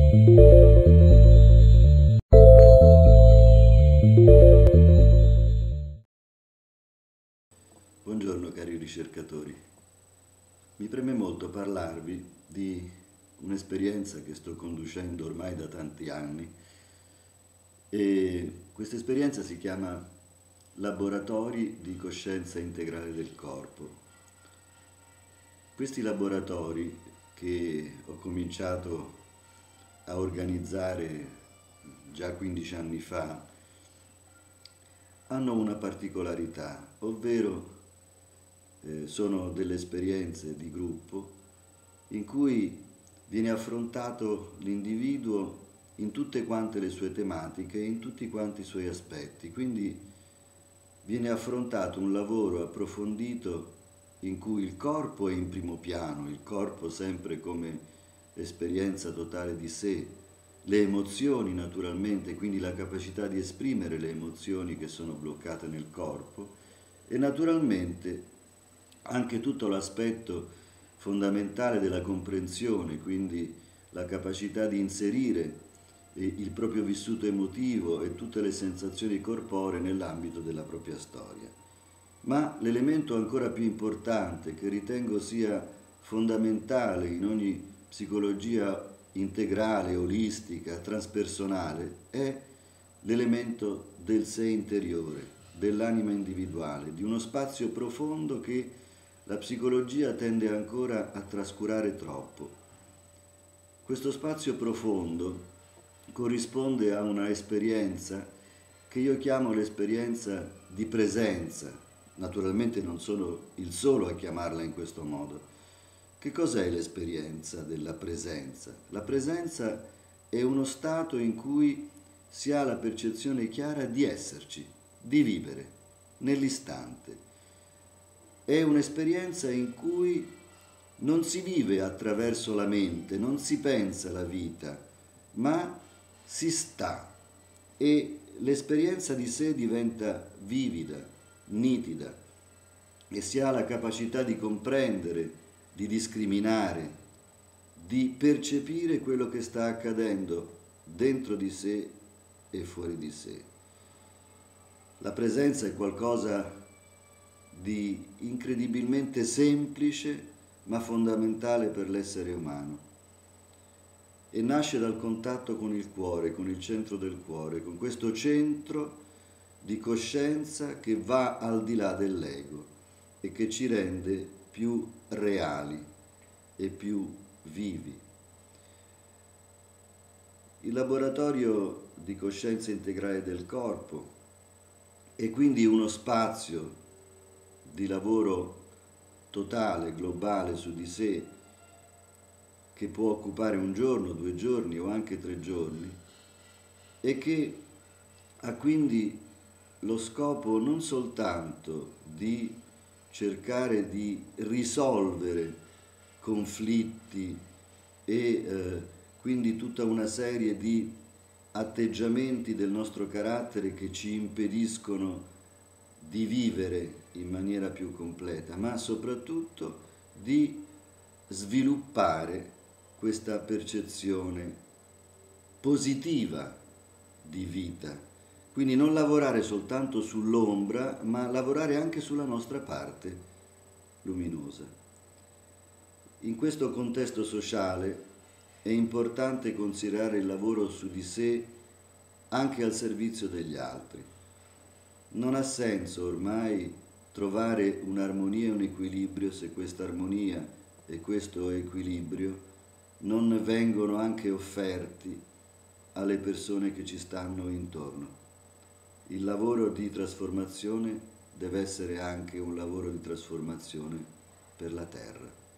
Buongiorno cari ricercatori, mi preme molto parlarvi di un'esperienza che sto conducendo ormai da tanti anni e questa esperienza si chiama Laboratori di Coscienza Integrale del Corpo. Questi laboratori che ho cominciato a organizzare già 15 anni fa hanno una particolarità, ovvero sono delle esperienze di gruppo in cui viene affrontato l'individuo in tutte quante le sue tematiche e in tutti quanti i suoi aspetti, quindi viene affrontato un lavoro approfondito in cui il corpo è in primo piano, il corpo sempre come esperienza totale di sé, le emozioni naturalmente, quindi la capacità di esprimere le emozioni che sono bloccate nel corpo e naturalmente anche tutto l'aspetto fondamentale della comprensione, quindi la capacità di inserire il proprio vissuto emotivo e tutte le sensazioni corporee nell'ambito della propria storia. Ma l'elemento ancora più importante, che ritengo sia fondamentale in ogni psicologia integrale, olistica, transpersonale, è l'elemento del sé interiore, dell'anima individuale, di uno spazio profondo che la psicologia tende ancora a trascurare troppo. Questo spazio profondo corrisponde a una esperienza che io chiamo l'esperienza di presenza. Naturalmente non sono il solo a chiamarla in questo modo. Che cos'è l'esperienza della presenza? La presenza è uno stato in cui si ha la percezione chiara di esserci, di vivere, nell'istante. È un'esperienza in cui non si vive attraverso la mente, non si pensa la vita, ma si sta e l'esperienza di sé diventa vivida, nitida e si ha la capacità di comprendere, di discriminare, di percepire quello che sta accadendo dentro di sé e fuori di sé. La presenza è qualcosa di incredibilmente semplice ma fondamentale per l'essere umano e nasce dal contatto con il cuore, con il centro del cuore, con questo centro di coscienza che va al di là dell'ego e che ci rende più reali e più vivi. Il laboratorio di coscienza integrale del corpo è quindi uno spazio di lavoro totale, globale su di sé, che può occupare un giorno, 2 giorni o anche 3 giorni e che ha quindi lo scopo non soltanto di cercare di risolvere conflitti e quindi tutta una serie di atteggiamenti del nostro carattere che ci impediscono di vivere in maniera più completa, ma soprattutto di sviluppare questa percezione positiva di vita. Quindi non lavorare soltanto sull'ombra, ma lavorare anche sulla nostra parte luminosa. In questo contesto sociale è importante considerare il lavoro su di sé anche al servizio degli altri. Non ha senso ormai trovare un'armonia e un equilibrio se questa armonia e questo equilibrio non vengono anche offerti alle persone che ci stanno intorno. Il lavoro di trasformazione deve essere anche un lavoro di trasformazione per la terra.